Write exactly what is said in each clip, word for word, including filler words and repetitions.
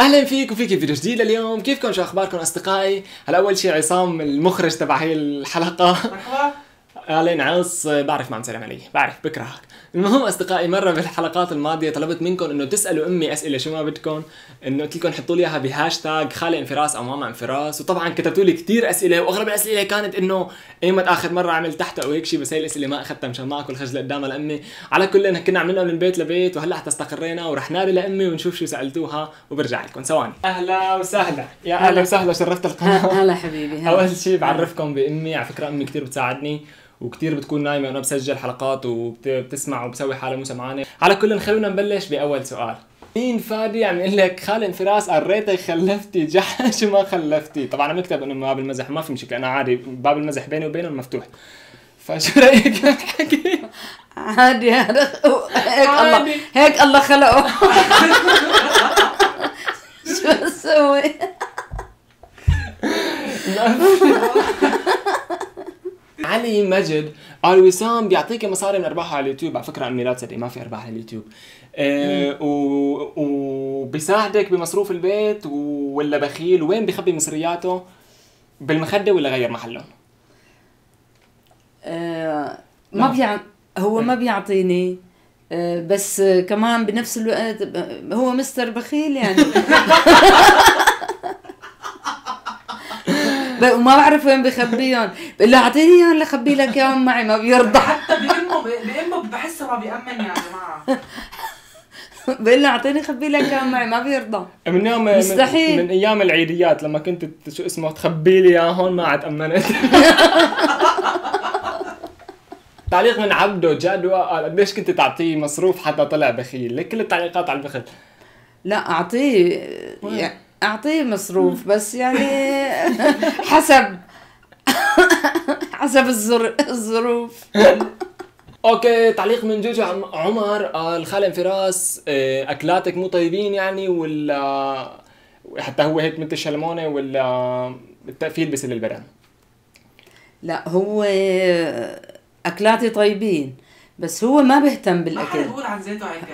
اهلا فيك وفيك فيديو جديد لليوم. كيفكم؟ شو اخباركم اصدقائي؟ هلا اول شيء عصام المخرج تبع هي الحلقه. مرحبا. علي عص بعرف ما عم تسلم علي، بعرف بكرهك. المهم اصدقائي، مره بالحلقات الماضيه طلبت منكم انه تسالوا امي اسئله شو ما بدكم، انه قلت لكم حطوا لي اياها بهاشتاج خالي انفراس او ماما انفراس، وطبعا كتبتوا لي كثير اسئله، واغلب الاسئله كانت انه ايمت اخر مره عملت تحت او هيك شيء، بس هي الاسئله ما اخذتها مشان ما اكل خجله قدامها لامي. على كل كنا عملنا من بيت لبيت، وهلا حتى استقرينا ورح نادي لامي ونشوف شو سالتوها وبرجع لكم ثواني. اهلا وسهلا، يا اهلا وسهلا، شرفت القناه. هلا حبيبي. هلا. اول شيء بعرفكم بامي، على فكره امي كثير بتساعدني وكتير بتكون نايمة وأنا بسجل حلقات وبتسمع وبسوي حالة مو سمعانة. على كل خلونا نبلش بأول سؤال. مين فادي عم يقول لك خالي انفراس قريتك خلفتي جحش وما خلفتي؟ طبعا عم نكتب انه باب المزح، ما في مشكلة، أنا عادي باب المزح بيني وبينهم مفتوح. فشو رأيك بالحكي؟ عادي هذا هيك الله هيك الله خلقه. شو اسوي؟ علي مجد قال وسام بيعطيك مصاري من ارباحه على اليوتيوب. على فكره امي لا تصدقي ما في ارباح على اليوتيوب. أه وبيساعدك بمصروف البيت ولا بخيل؟ وين بيخبي مصرياته؟ بالمخده ولا غير محلهم؟ أه ما بيع هو ما بيعطيني، أه بس كمان بنفس الوقت هو مستر بخيل يعني. وما بعرف وين بخبيهم، بقول له اعطيني اياهم لخبي لك اياهم معي، ما بيرضى. حتى بامه بامه بحسه ما بيأمن يا جماعه. بقول له اعطيني خبي لك اياهم معي، ما بيرضى. من يوم مستحيل. من, من ايام العيديات لما كنت شو اسمه تخبي لي اياهم ما عاد امنت. تعليق من عبده جدوى قال قديش كنت تعطيه مصروف حتى طلع بخيل؟ لك كل التعليقات على البخل. لا اعطيه يعني اعطيه مصروف، بس يعني حسب حسب الظروف. اوكي، تعليق من جوجو عمر قال خالي انفراس اكلاتك مو طيبين يعني، ولا حتى هو هيك مثل الشلمونه، ولا التقفيل بسل البرن؟ لا هو اكلاتي طيبين، بس هو ما بيهتم بالاكل. ما حدا بقول عن زيته هيك.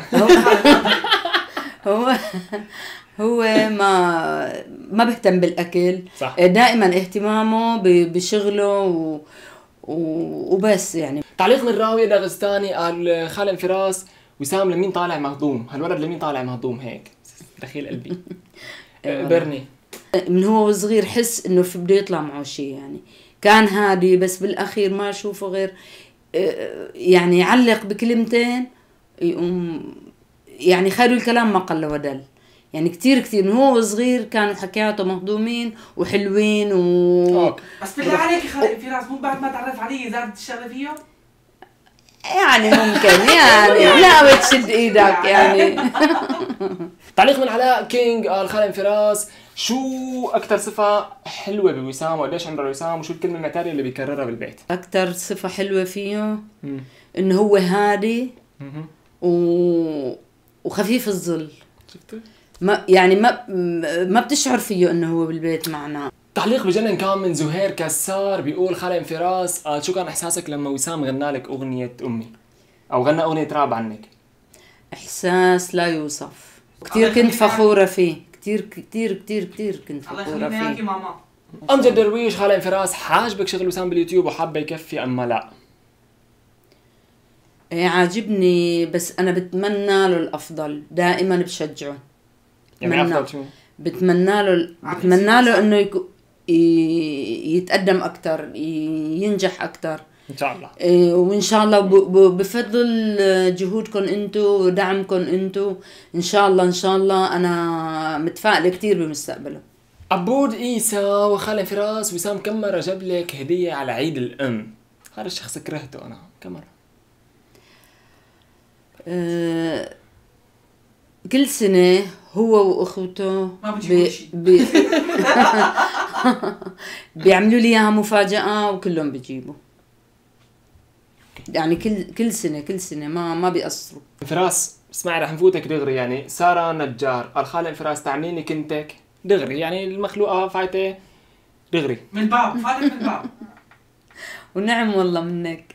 هو هو ما ما بيهتم بالاكل، صح. دائما اهتمامه بشغله و... وبس يعني. تعليق من راوي داغستاني قال خالي انفراس وسام لمين طالع مهضوم؟ هالولد لمين طالع مهضوم هيك؟ دخيل قلبي. برني من هو صغير حس انه في بده يطلع معه شيء، يعني كان هادي بس بالاخير ما اشوفه غير يعني يعلق بكلمتين يقوم، يعني خير الكلام ما قل ودل. يعني كتير كتير من هو صغير كانوا حكياته مهضومين وحلوين و أوك. بس بالله عليك يا خالي انفراس مو بعد ما تعرف علي زادت الشغله فيه؟ يعني ممكن يعني لا بتشد ايدك يعني. تعليق من علاء كينج قال خالي انفراس شو اكثر صفه حلوه بوسام وقديش عمره وسام، وشو الكلمه المعتاده اللي بيكررها بالبيت؟ اكثر صفه حلوه فيه انه هو هادي و... وخفيف الظل. شفتوا؟ ما يعني ما ما بتشعر فيه انه هو بالبيت معنا. تعليق بجنن كان من زهير كسار بيقول خالي انفراس قال شو كان احساسك لما وسام غنى لك اغنيه امي او غنى اغنيه راب عنك؟ احساس لا يوصف، كثير كنت فخوره فيه، كثير كثير كثير كثير كنت فخوره فيه. ماما امجد درويش خالي انفراس حاجبك شغل وسام باليوتيوب وحابه يكفي اما لا؟ ايه عاجبني، بس انا بتمنى له الافضل، دائما بشجعه. يعني افضل شو؟ بتمنى له بتمنى له انه يكو يتقدم اكثر، ينجح اكثر ان شاء الله. إيه، وان شاء الله بفضل جهودكم انتم ودعمكم انتم ان شاء الله ان شاء الله انا متفائله كثير بمستقبله. عبود عيسى وخالي انفراس وسام كم مره جاب لك هديه على عيد الام؟ هذا الشخص كرهته انا كم مره. أه كل سنه هو واخوته ما بيجيبوا شيء. بي بيعملوا لي اياها مفاجاه وكلهم بيجيبوا، يعني كل كل سنه كل سنه ما ما بيقصروا. انفراس اسمعي رح نفوتك دغري، يعني ساره نجار قال خالي انفراس تعنيني كنتك دغري، يعني المخلوقه فايته دغري من الباب، فاتك من الباب. ونعم والله منك.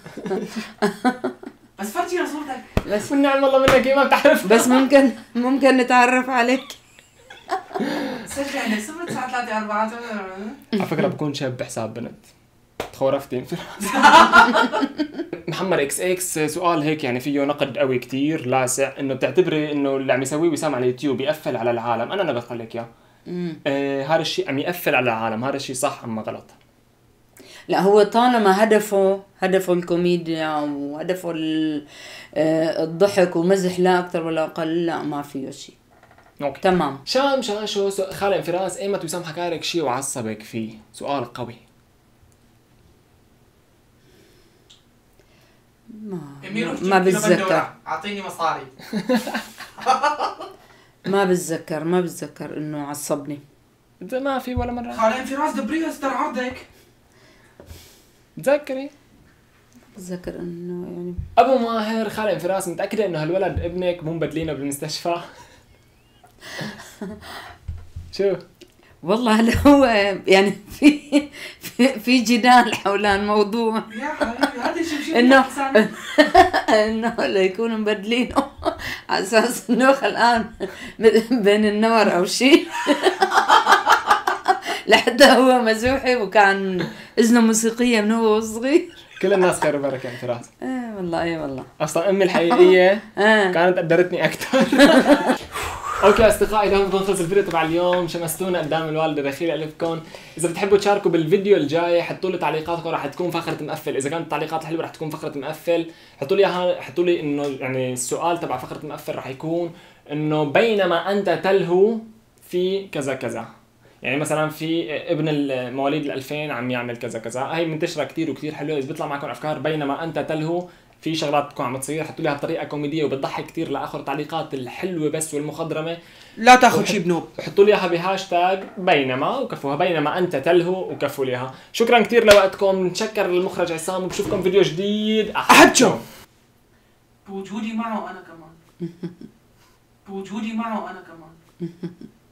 بس فرجينا صورتك. بس والنعم والله منك، ما بتعرف. بس ممكن ممكن نتعرف عليك. سجل عندك صفر تسعة ثلاثة أربعة. على فكره بكون شاب بحساب بنت. تخورفتي انفراس. محمد اكس اكس سؤال هيك يعني فيه نقد قوي كتير لاسع، انه بتعتبري انه اللي عم يسويه وسام على اليوتيوب يقفل على العالم؟ انا انا بقول لك اياه. آه هذا الشيء عم يقفل على العالم، هذا الشيء صح ام غلط؟ لا هو طالما هدفه هدفه الكوميديا وهدفه ال- آه، الضحك ومزح لا اكثر ولا اقل، لا ما فيه شيء. اوكي تمام. شام شاشو سو- خالق انفراس، ايمت وسام حكى لك شيء وعصبك فيه؟ سؤال قوي. ما أمير ما بتذكر. اعطيني مصاري. ما بتذكر ما بتذكر انه عصبني. انت ما في ولا مره خالق انفراس دبريوس ترى عرضك. تذكري؟ بتذكر انه يعني ابو ماهر خالق انفراس، متاكده انه هالولد ابنك مو مبدلينه بالمستشفى؟ شو؟ والله هلا هو يعني في في, في جدال حول الموضوع يا حبيبي هذا شو شو انه انه ليكونوا مبدلينه على اساس انه الان بين النار او شيء. لحتى هو مزوحي وكان اذنه موسيقيه من هو صغير. كل الناس خير وبركه انفراس. ايه والله ايه والله. اصلا امي الحقيقيه آه. كانت قدرتني اكثر. اوكي اصدقائي، لهون بنخلص الفيديو تبع اليوم. شمستونا قدام الوالده دخيل الفكم. اذا بتحبوا تشاركوا بالفيديو الجاي حطوا لي تعليقاتكم، راح تكون فقره مقفل. اذا كانت التعليقات حلوه راح تكون فقره مقفل. حطوا لي اياها، حطوا لي انه يعني السؤال تبع فقره مقفل راح يكون انه بينما انت تلهو في كذا كذا. يعني مثلا في ابن المواليد الألفين عم يعمل كذا كذا، هي منتشره كثير وكثير حلوه. اذا بيطلع معكم افكار بينما انت تلهو في شغلات تكون عم تصير، حطوا لي اياها بطريقه كوميديه وبتضحك كثير لاخر تعليقات الحلوه بس والمخضرمه. لا تاخذ شيء بنوب. حطوا لي اياها بهاشتاج بينما وكفوها بينما انت تلهو وكفوا لي اياها. شكرا كثير لوقتكم، نتشكر المخرج عصام وبشوفكم فيديو جديد. احبكم بوجودي معه انا كمان. بوجودي معه انا كمان.